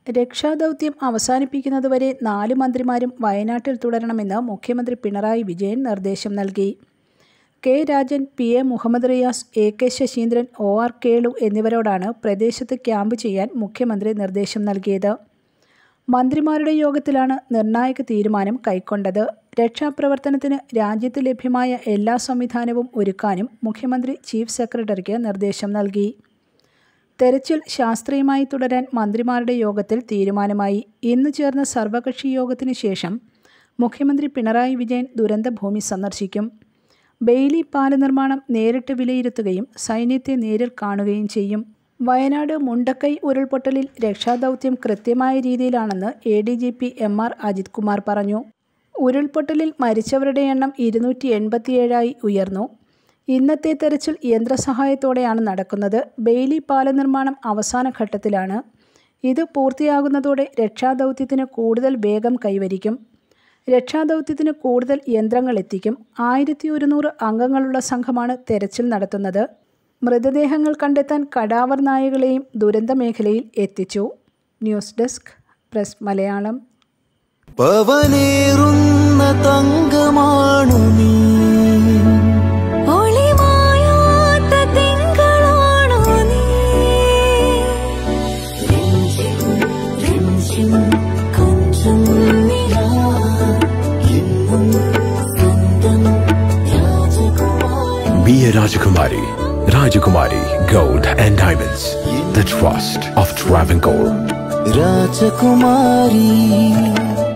രക്ഷാദൗത്യം അവസാനിപ്പിക്കുന്നതുവരെ 4 മന്ത്രിമാരും വയനാട്ടിൽ തുടരണമെന്ന് മുഖ്യമന്ത്രി പിണറായി വിജയൻ നിർദ്ദേശം നൽകി. K Rajan, P A. Muhammad Riyas, A K. Saseendran, O R. Kelu എന്നിവരോടാണ് പ്രദേശത്ത് ക്യാമ്പ് ചെയ്യാൻ മുഖ്യമന്ത്രി നിർദ്ദേശം നൽകിയത്. മന്ത്രിമാരുടെ യോഗത്തിലാണ് നിർണായക തീരുമാനം കൈക്കൊണ്ടത്. രക്ഷാപ്രവർത്തനത്തിന് രാജ്യത്ത് ലഭ്യമായ എല്ലാ സംവിധാനവും ഒരുക്കാനും മുഖ്യമന്ത്രി ചീഫ് സെക്രട്ടറിക്ക് നിർദ്ദേശം നൽകി. തെരച്ചിൽ ശാസ്ത്രീയമായി തുടരാൻ മന്ത്രിമാരുടെ യോഗത്തിൽ തീരുമാനമായി. ഇന്ന് ചേർന്ന സർവകക്ഷി യോഗത്തിന് ശേഷം മുഖ്യമന്ത്രി പിണറായി വിജയൻ ദുരന്തഭൂമി സന്ദർശിക്കും. ബെയിലി പാല നിർമ്മാണം നേരിട്ട് വിലയിരുത്തുകയും സൈന്യത്തെ നേരിൽ കാണുകയും ചെയ്യും. വയനാട് മുണ്ടക്കൈ ഉരുൾപൊട്ടലിൽ രക്ഷാദൗത്യം കൃത്യമായ രീതിയിലാണെന്ന് ADGP MR അജിത് കുമാർ പറഞ്ഞു. ഉരുൾപൊട്ടലിൽ മരിച്ചവരുടെ എണ്ണം 287 ഉയർന്നു. ഇന്നത്തെ തെരച്ചിൽ യന്ത്രസഹായത്തോടെയാണ് നടക്കുന്നത്. ബെയിലി പാല നിർമ്മാണം അവസാന ഘട്ടത്തിലാണ്. ഇത് പൂർത്തിയാകുന്നതോടെ രക്ഷാദൗത്യത്തിന് കൂടുതൽ വേഗം കൈവരിക്കും. രക്ഷാദൗത്യത്തിന് കൂടുതൽ യന്ത്രങ്ങൾ എത്തിക്കും. 1100 അംഗങ്ങളുള്ള സംഘമാണ് തെരച്ചിൽ നടത്തുന്നത്. മൃതദേഹങ്ങൾ കണ്ടെത്താൻ കടാവർ നായകളെയും ദുരന്തമേഖലയിൽ എത്തിച്ചു. News desk, press Malayalam. Be a Rajakumari. Rajakumari Gold and Diamonds. The trust of Travancore. Rajakumari.